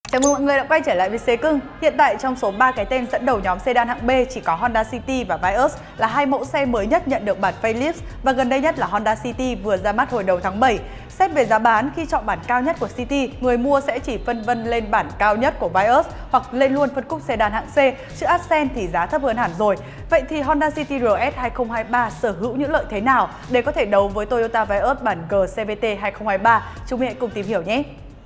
Chào mừng mọi người đã quay trở lại với Xế Cưng. Hiện tại trong số 3 cái tên dẫn đầu nhóm sedan hạng B chỉ có Honda City và Vios là hai mẫu xe mới nhất nhận được bản facelift, và gần đây nhất là Honda City vừa ra mắt hồi đầu tháng 7. Xét về giá bán, khi chọn bản cao nhất của City, người mua sẽ chỉ phân vân lên bản cao nhất của Vios hoặc lên luôn phân khúc sedan hạng C, chứ Accent thì giá thấp hơn hẳn rồi. Vậy thì Honda City RS 2023 sở hữu những lợi thế nào để có thể đấu với Toyota Vios bản G CVT 2023? Chúng mình hãy cùng tìm hiểu nhé!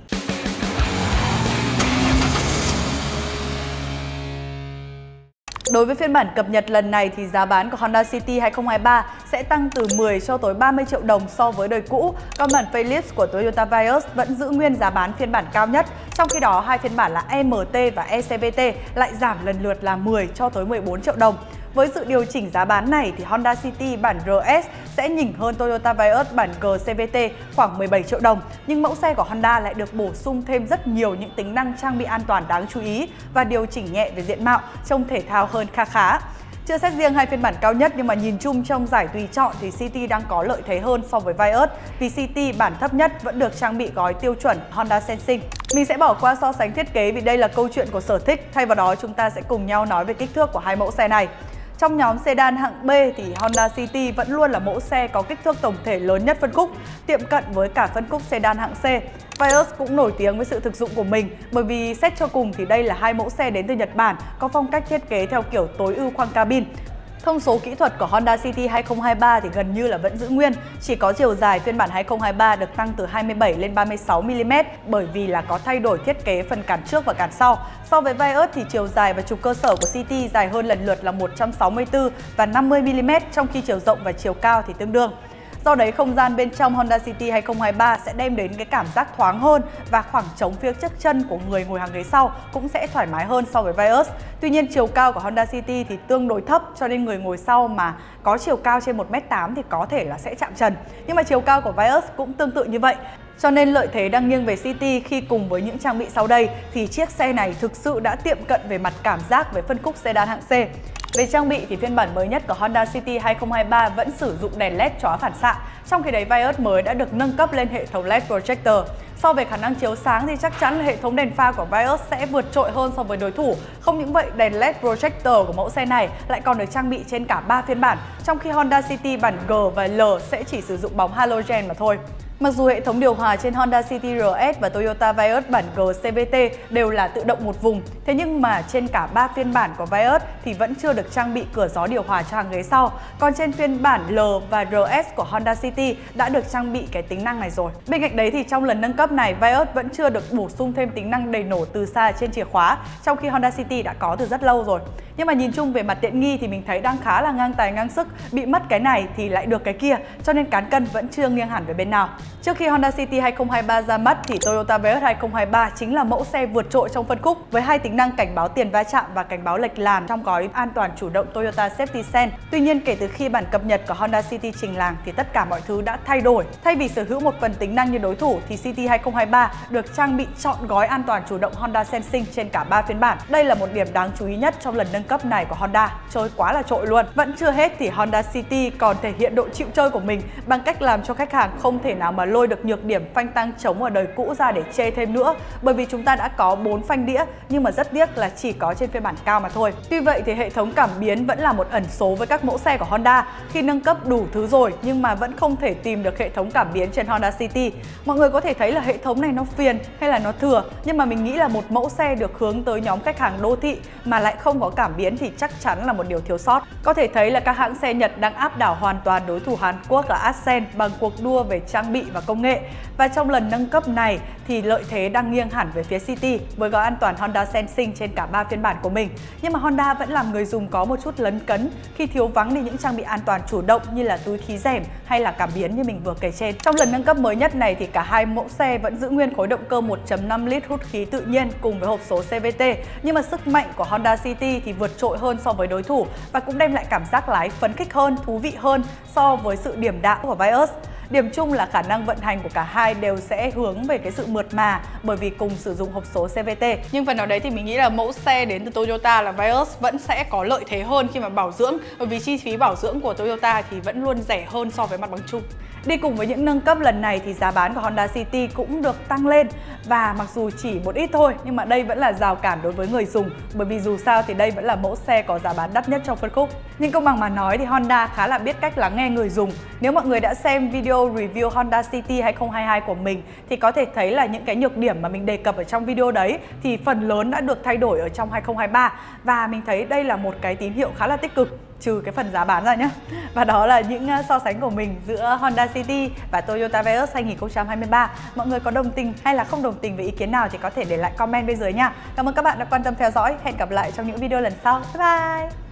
Đối với phiên bản cập nhật lần này thì giá bán của Honda City 2023 sẽ tăng từ 10 cho tới 30 triệu đồng so với đời cũ, còn bản facelift của Toyota Vios vẫn giữ nguyên giá bán phiên bản cao nhất. Trong khi đó, hai phiên bản là EMT và ECVT lại giảm lần lượt là 10 cho tới 14 triệu đồng. Với sự điều chỉnh giá bán này thì Honda City bản RS sẽ nhỉnh hơn Toyota Vios bản G CVT khoảng 17 triệu đồng, nhưng mẫu xe của Honda lại được bổ sung thêm rất nhiều những tính năng trang bị an toàn đáng chú ý và điều chỉnh nhẹ về diện mạo, trông thể thao hơn kha khá. Chưa xét riêng hai phiên bản cao nhất, nhưng mà nhìn chung trong giải tùy chọn thì City đang có lợi thế hơn so với Vios, vì City bản thấp nhất vẫn được trang bị gói tiêu chuẩn Honda Sensing. Mình sẽ bỏ qua so sánh thiết kế vì đây là câu chuyện của sở thích, thay vào đó chúng ta sẽ cùng nhau nói về kích thước của hai mẫu xe này. Trong nhóm sedan hạng B thì Honda City vẫn luôn là mẫu xe có kích thước tổng thể lớn nhất phân khúc, tiệm cận với cả phân khúc sedan hạng C. Vios cũng nổi tiếng với sự thực dụng của mình, bởi vì xét cho cùng thì đây là hai mẫu xe đến từ Nhật Bản, có phong cách thiết kế theo kiểu tối ưu khoang cabin. Thông số kỹ thuật của Honda City 2023 thì gần như là vẫn giữ nguyên, chỉ có chiều dài phiên bản 2023 được tăng từ 27 lên 36 mm bởi vì là có thay đổi thiết kế phần cản trước và cản sau. So với Vios thì chiều dài và trục cơ sở của City dài hơn lần lượt là 164 và 50 mm, trong khi chiều rộng và chiều cao thì tương đương. Do đấy, không gian bên trong Honda City 2023 sẽ đem đến cái cảm giác thoáng hơn và khoảng trống phía trước chân của người ngồi hàng ghế sau cũng sẽ thoải mái hơn so với Vios. Tuy nhiên, chiều cao của Honda City thì tương đối thấp, cho nên người ngồi sau mà có chiều cao trên 1m8 thì có thể là sẽ chạm trần. Nhưng mà chiều cao của Vios cũng tương tự như vậy. Cho nên lợi thế đang nghiêng về City khi cùng với những trang bị sau đây thì chiếc xe này thực sự đã tiệm cận về mặt cảm giác với phân khúc sedan hạng C. Về trang bị thì phiên bản mới nhất của Honda City 2023 vẫn sử dụng đèn LED chói phản xạ, trong khi đấy Vios mới đã được nâng cấp lên hệ thống LED projector. So về khả năng chiếu sáng thì chắc chắn là hệ thống đèn pha của Vios sẽ vượt trội hơn so với đối thủ. Không những vậy, đèn LED projector của mẫu xe này lại còn được trang bị trên cả 3 phiên bản, trong khi Honda City bản G và L sẽ chỉ sử dụng bóng halogen mà thôi. Mặc dù hệ thống điều hòa trên Honda City RS và Toyota Vios bản G CVT đều là tự động một vùng, thế nhưng mà trên cả 3 phiên bản của Vios thì vẫn chưa được trang bị cửa gió điều hòa cho hàng ghế sau. Còn trên phiên bản L và RS của Honda City đã được trang bị cái tính năng này rồi. Bên cạnh đấy thì trong lần nâng cấp này, Vios vẫn chưa được bổ sung thêm tính năng đẩy nổ từ xa trên chìa khóa, trong khi Honda City đã có từ rất lâu rồi. Nhưng mà nhìn chung về mặt tiện nghi thì mình thấy đang khá là ngang tài ngang sức, bị mất cái này thì lại được cái kia, cho nên cán cân vẫn chưa nghiêng hẳn về bên nào. Trước khi Honda City 2023 ra mắt thì Toyota Vios 2023 chính là mẫu xe vượt trội trong phân khúc với hai tính năng cảnh báo tiền va chạm và cảnh báo lệch làn trong gói an toàn chủ động Toyota Safety Sense. Tuy nhiên, kể từ khi bản cập nhật của Honda City trình làng thì tất cả mọi thứ đã thay đổi. Thay vì sở hữu một phần tính năng như đối thủ thì City 2023 được trang bị trọn gói an toàn chủ động Honda Sensing trên cả 3 phiên bản. Đây là một điểm đáng chú ý nhất trong lần nâng cấp này của Honda, chơi quá là trội luôn. Vẫn chưa hết thì Honda City còn thể hiện độ chịu chơi của mình bằng cách làm cho khách hàng không thể nào mà lôi được nhược điểm phanh tăng trống ở đời cũ ra để chê thêm nữa, bởi vì chúng ta đã có 4 phanh đĩa nhưng mà rất tiếc là chỉ có trên phiên bản cao mà thôi. Tuy vậy thì hệ thống cảm biến vẫn là một ẩn số với các mẫu xe của Honda, khi nâng cấp đủ thứ rồi nhưng mà vẫn không thể tìm được hệ thống cảm biến trên Honda City. Mọi người có thể thấy là hệ thống này nó phiền hay là nó thừa, nhưng mà mình nghĩ là một mẫu xe được hướng tới nhóm khách hàng đô thị mà lại không có cảm biến thì chắc chắn là một điều thiếu sót. Có thể thấy là các hãng xe Nhật đang áp đảo hoàn toàn đối thủ Hàn Quốc là Accent bằng cuộc đua về trang bị và công nghệ. Và trong lần nâng cấp này thì lợi thế đang nghiêng hẳn về phía City với gói an toàn Honda Sensing trên cả 3 phiên bản của mình. Nhưng mà Honda vẫn làm người dùng có một chút lấn cấn khi thiếu vắng đi những trang bị an toàn chủ động như là túi khí rèm hay là cảm biến như mình vừa kể trên. Trong lần nâng cấp mới nhất này thì cả hai mẫu xe vẫn giữ nguyên khối động cơ 1.5 lít hút khí tự nhiên cùng với hộp số CVT, nhưng mà sức mạnh của Honda City thì vượt trội hơn so với đối thủ và cũng đem lại cảm giác lái phấn khích hơn, thú vị hơn so với sự điềm đạm của Vios. Điểm chung là khả năng vận hành của cả hai đều sẽ hướng về cái sự mượt mà bởi vì cùng sử dụng hộp số CVT. Nhưng phần nào đấy thì mình nghĩ là mẫu xe đến từ Toyota là Vios vẫn sẽ có lợi thế hơn khi mà bảo dưỡng, bởi vì chi phí bảo dưỡng của Toyota thì vẫn luôn rẻ hơn so với mặt bằng chung. Đi cùng với những nâng cấp lần này thì giá bán của Honda City cũng được tăng lên, và mặc dù chỉ một ít thôi nhưng mà đây vẫn là rào cản đối với người dùng, bởi vì dù sao thì đây vẫn là mẫu xe có giá bán đắt nhất trong phân khúc. Nhưng công bằng mà nói thì Honda khá là biết cách lắng nghe người dùng. Nếu mọi người đã xem video review Honda City 2022 của mình thì có thể thấy là những cái nhược điểm mà mình đề cập ở trong video đấy thì phần lớn đã được thay đổi ở trong 2023, và mình thấy đây là một cái tín hiệu khá là tích cực, trừ cái phần giá bán ra nhé. Và đó là những so sánh của mình giữa Honda City và Toyota Vios 2023. Mọi người có đồng tình hay là không đồng tình với ý kiến nào thì có thể để lại comment bên dưới nha. Cảm ơn các bạn đã quan tâm theo dõi. Hẹn gặp lại trong những video lần sau. Bye bye!